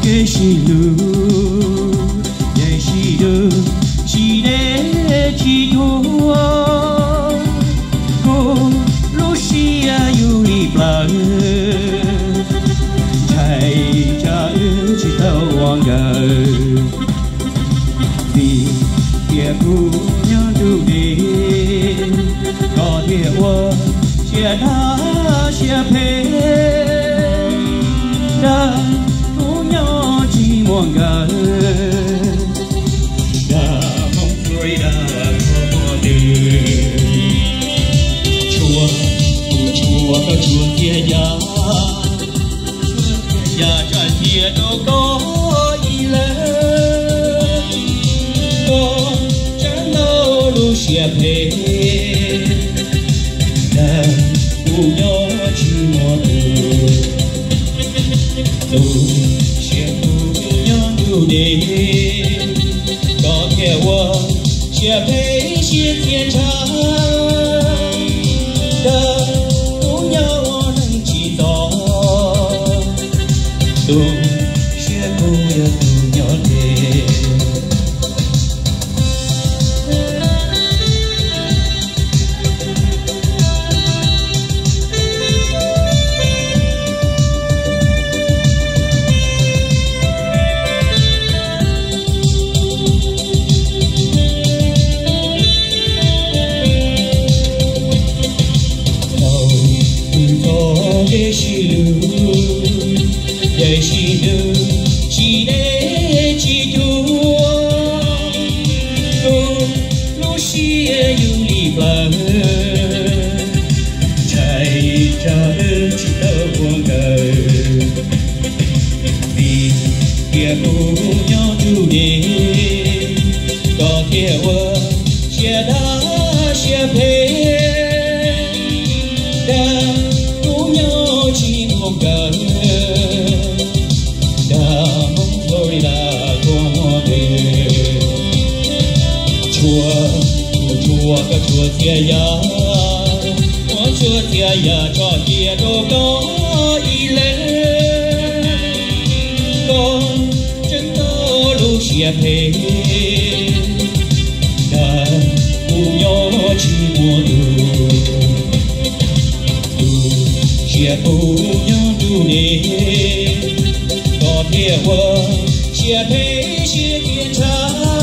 给西路，也西路，西的几多，过路西呀有一把，才家知道忘个，比别姑娘住的，高铁我写他写陪。Hmong Florida có đời chùa chùa có chùa kia ya cho kia đâu có gì lớn có chẳng đâu lu xia phê đã cùng nhau chỉ một đời đi có thể我写陪写天长的不要我能记到都写不要不要的也是路，也是路，是的几多，路是有离别，才找知道我个，比别不要住的，高铁我写他写陪。Hmong Florida có đời chùa có chùa kia ya có chùa kia ya cho kia đâu có ý lên con chân to lu xia phê đã cùng nhau chỉ một xia cùng nhau tu nề có thể 我写陪写天长。